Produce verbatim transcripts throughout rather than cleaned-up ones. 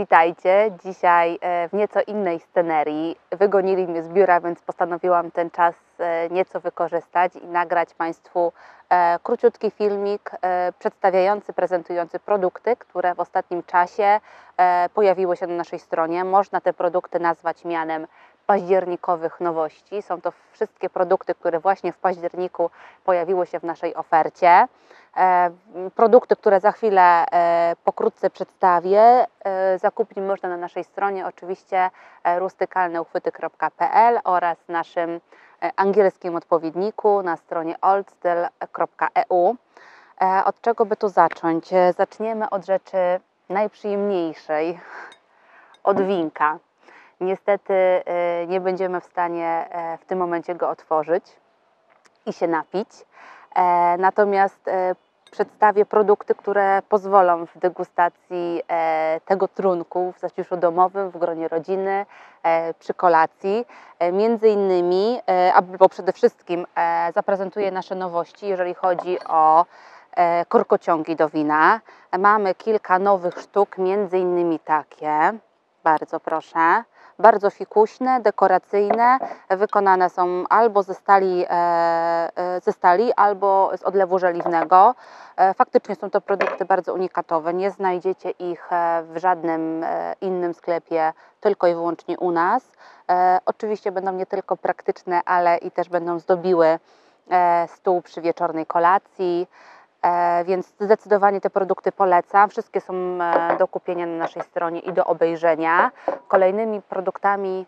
Witajcie! Dzisiaj w nieco innej scenerii. Wygonili mnie z biura, więc postanowiłam ten czas nieco wykorzystać i nagrać Państwu króciutki filmik przedstawiający, prezentujący produkty, które w ostatnim czasie pojawiły się na naszej stronie. Można te produkty nazwać mianem październikowych nowości. Są to wszystkie produkty, które właśnie w październiku pojawiły się w naszej ofercie. Produkty, które za chwilę pokrótce przedstawię, zakupić można na naszej stronie, oczywiście rustykalne uchwyty kropka p l oraz naszym angielskim odpowiedniku na stronie oldstyl kropka e u. Od czego by tu zacząć? Zaczniemy od rzeczy najprzyjemniejszej, od winka. Niestety nie będziemy w stanie w tym momencie go otworzyć i się napić. Natomiast przedstawię produkty, które pozwolą w degustacji tego trunku w zaciszu domowym, w gronie rodziny, przy kolacji. Między innymi, albo przede wszystkim zaprezentuję nasze nowości, jeżeli chodzi o korkociągi do wina. Mamy kilka nowych sztuk, między innymi takie, bardzo proszę. Bardzo fikuśne, dekoracyjne, wykonane są albo ze stali, ze stali, albo z odlewu żeliwnego. Faktycznie są to produkty bardzo unikatowe, nie znajdziecie ich w żadnym innym sklepie, tylko i wyłącznie u nas. Oczywiście będą nie tylko praktyczne, ale i też będą zdobiły stół przy wieczornej kolacji. Więc zdecydowanie te produkty polecam. Wszystkie są do kupienia na naszej stronie i do obejrzenia. Kolejnymi produktami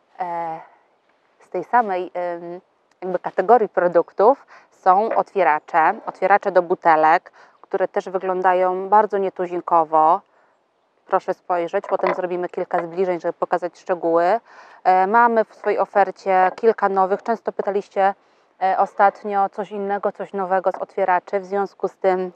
z tej samej jakby kategorii produktów są otwieracze. Otwieracze do butelek, które też wyglądają bardzo nietuzinkowo. Proszę spojrzeć, potem zrobimy kilka zbliżeń, żeby pokazać szczegóły. Mamy w swojej ofercie kilka nowych. Często pytaliście ostatnio coś innego, coś nowego z otwieraczy, w związku z tym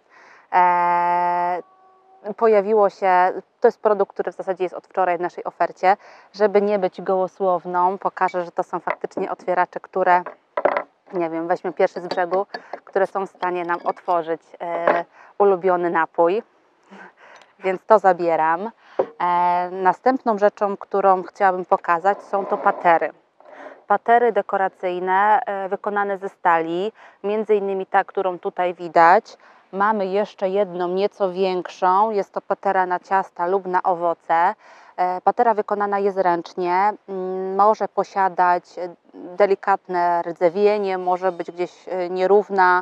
e, pojawiło się, to jest produkt, który w zasadzie jest od wczoraj w naszej ofercie. Żeby nie być gołosłowną, pokażę, że to są faktycznie otwieracze, które, nie wiem, weźmy pierwszy z brzegu, które są w stanie nam otworzyć e, ulubiony napój, więc to zabieram. E, następną rzeczą, którą chciałabym pokazać, są to patery. Patery dekoracyjne wykonane ze stali, między innymi ta, którą tutaj widać. Mamy jeszcze jedną nieco większą, jest to patera na ciasta lub na owoce. Patera wykonana jest ręcznie, może posiadać delikatne rdzewienie, może być gdzieś nierówna.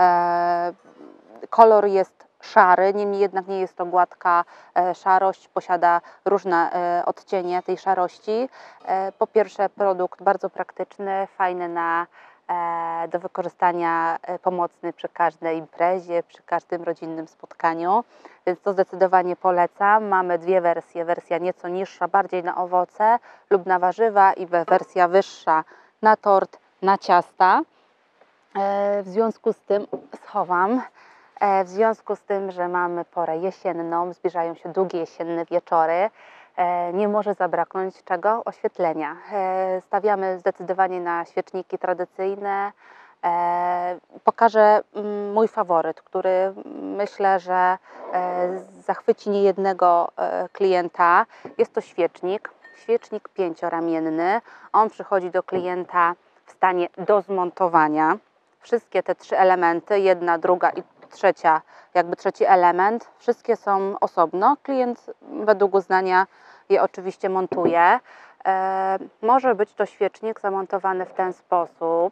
Kolor jest szary, niemniej jednak nie jest to gładka szarość, posiada różne odcienie tej szarości. Po pierwsze, produkt bardzo praktyczny, fajny na, do wykorzystania, pomocny przy każdej imprezie, przy każdym rodzinnym spotkaniu, więc to zdecydowanie polecam. Mamy dwie wersje, wersja nieco niższa, bardziej na owoce lub na warzywa i wersja wyższa na tort, na ciasta. W związku z tym schowam. W związku z tym, że mamy porę jesienną, zbliżają się długie jesienne wieczory, nie może zabraknąć czego? Oświetlenia. Stawiamy zdecydowanie na świeczniki tradycyjne. Pokażę mój faworyt, który myślę, że zachwyci niejednego klienta. Jest to świecznik, świecznik pięcioramienny. On przychodzi do klienta w stanie do zmontowania. Wszystkie te trzy elementy, jedna, druga i trzecia, jakby trzeci element, wszystkie są osobno. Klient według uznania je oczywiście montuje. E, może być to świecznik zamontowany w ten sposób,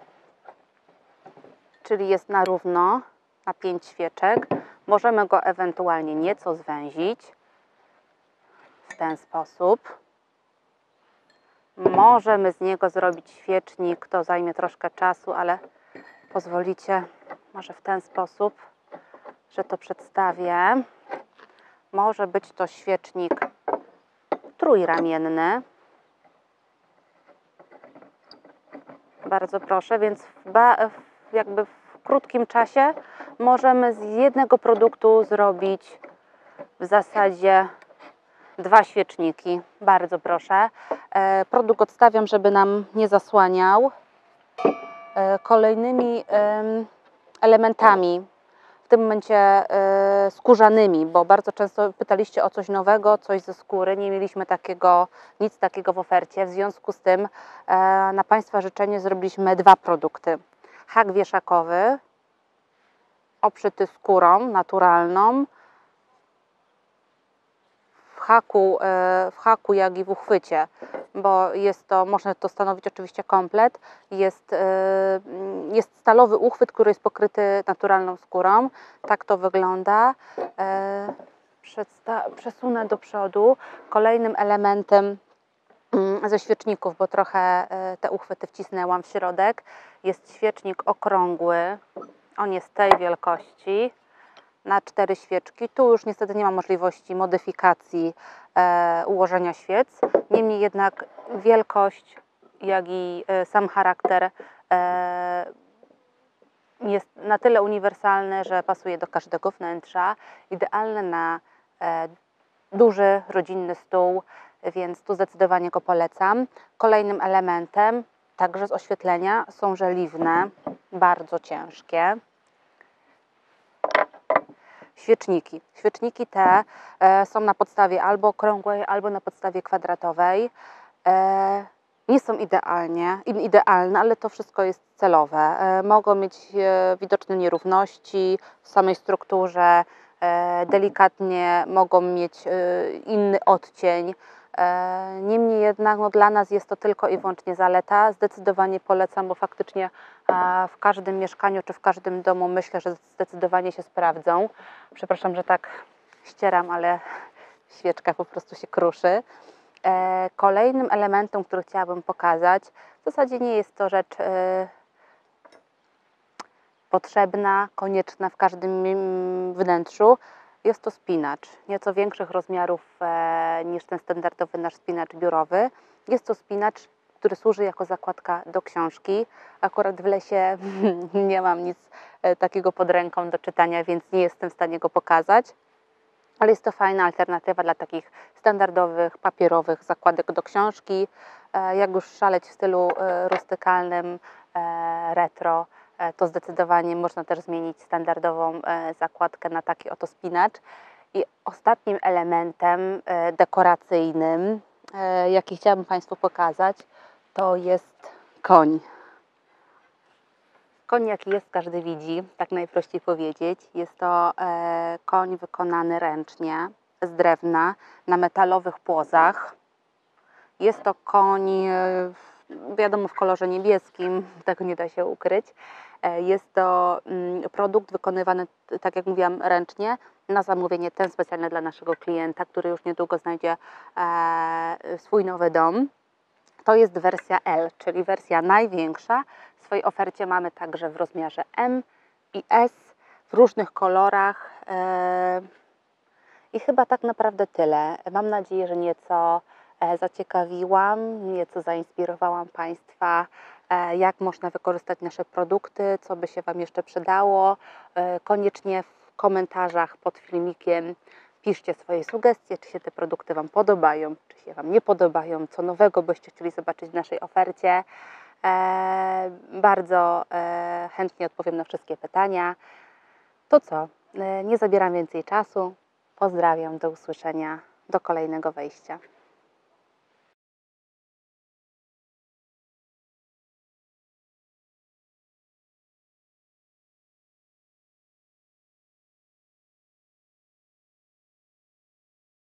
czyli jest na równo, na pięć świeczek. Możemy go ewentualnie nieco zwęzić w ten sposób. Możemy z niego zrobić świecznik, to zajmie troszkę czasu, ale pozwolicie, może w ten sposób, że to przedstawię. Może być to świecznik trójramienny. Bardzo proszę, więc w, w, jakby w krótkim czasie możemy z jednego produktu zrobić w zasadzie dwa świeczniki. Bardzo proszę. E, produkt odstawiam, żeby nam nie zasłaniał. E, kolejnymi e, elementami w tym momencie skórzanymi, bo bardzo często pytaliście o coś nowego, coś ze skóry. Nie mieliśmy takiego, nic takiego w ofercie. W związku z tym na Państwa życzenie zrobiliśmy dwa produkty. Hak wieszakowy, obszyty skórą naturalną, w haku, w haku jak i w uchwycie, bo jest to, można to stanowić oczywiście komplet, jest, jest stalowy uchwyt, który jest pokryty naturalną skórą. Tak to wygląda. Przedsta- przesunę do przodu. Kolejnym elementem ze świeczników, bo trochę te uchwyty wcisnęłam w środek, jest świecznik okrągły. On jest tej wielkości, na cztery świeczki. Tu już niestety nie ma możliwości modyfikacji e, ułożenia świec. Niemniej jednak wielkość, jak i e, sam charakter e, jest na tyle uniwersalny, że pasuje do każdego wnętrza. Idealny na e, duży, rodzinny stół, więc tu zdecydowanie go polecam. Kolejnym elementem, także z oświetlenia, są żeliwne, bardzo ciężkie. Świeczniki. Świeczniki te e, są na podstawie albo okrągłej, albo na podstawie kwadratowej. E, nie są idealnie, idealne, ale to wszystko jest celowe. E, mogą mieć e, widoczne nierówności w samej strukturze, e, delikatnie mogą mieć e, inny odcień. E, niemniej jednak no, dla nas jest to tylko i wyłącznie zaleta. Zdecydowanie polecam, bo faktycznie e, w każdym mieszkaniu czy w każdym domu myślę, że zdecydowanie się sprawdzą. Przepraszam, że tak ścieram, ale świeczka po prostu się kruszy. E, kolejnym elementem, który chciałabym pokazać, w zasadzie nie jest to rzecz e, potrzebna, konieczna w każdym wnętrzu. Jest to spinacz, nieco większych rozmiarów e, niż ten standardowy nasz spinacz biurowy. Jest to spinacz, który służy jako zakładka do książki. Akurat w lesie nie mam nic e, takiego pod ręką do czytania, więc nie jestem w stanie go pokazać. Ale jest to fajna alternatywa dla takich standardowych, papierowych zakładek do książki. E, jak już szaleć w stylu e, rustykalnym, e, retro, to zdecydowanie można też zmienić standardową zakładkę na taki oto spinacz. I ostatnim elementem dekoracyjnym, jaki chciałabym Państwu pokazać, to jest koń. Koń jaki jest, każdy widzi, tak najprościej powiedzieć. Jest to koń wykonany ręcznie, z drewna, na metalowych płozach. Jest to koń, wiadomo, w kolorze niebieskim, tego nie da się ukryć. Jest to produkt wykonywany, tak jak mówiłam, ręcznie, na zamówienie, ten specjalny dla naszego klienta, który już niedługo znajdzie swój nowy dom. To jest wersja L, czyli wersja największa. W swojej ofercie mamy także w rozmiarze M i S, w różnych kolorach. I chyba tak naprawdę tyle. Mam nadzieję, że nieco zaciekawiłam, nieco zainspirowałam Państwa, jak można wykorzystać nasze produkty, co by się Wam jeszcze przydało. Koniecznie w komentarzach pod filmikiem piszcie swoje sugestie, czy się te produkty Wam podobają, czy się Wam nie podobają, co nowego byście chcieli zobaczyć w naszej ofercie. Bardzo chętnie odpowiem na wszystkie pytania. To co? Nie zabieram więcej czasu. Pozdrawiam, do usłyszenia, do kolejnego wejścia.